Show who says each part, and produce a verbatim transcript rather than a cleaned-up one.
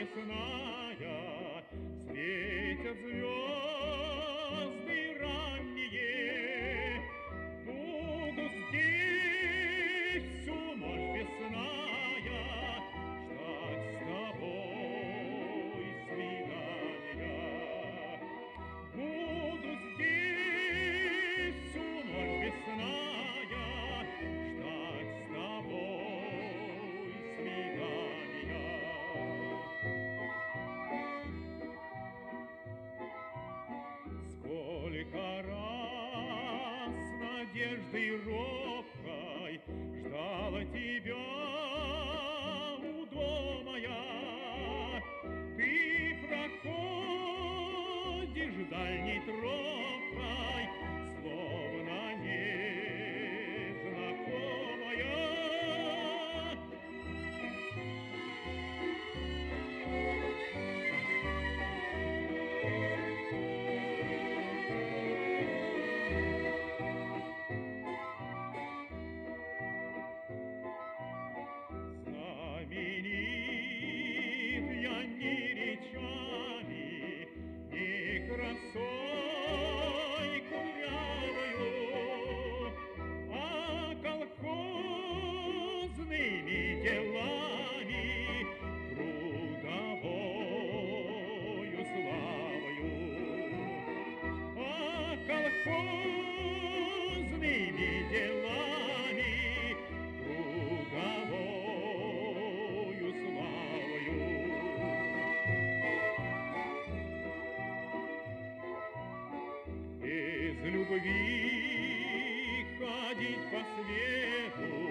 Speaker 1: весная, светят звезды ранние. Буду здесь всю ночь весная ждать с тобой свидания. Буду здесь всю ночь весная ждать с тобой свидания. Сколько раз надеждой робкой ждала тебя у дома я. Ты проходишь дальней тропкой, словно незнакомая. Знаменит я ни речами, ни красой курявою, а колхозными делами, трудовою славою. А колхозными делами, трудовою славою. Из любви ходить по свету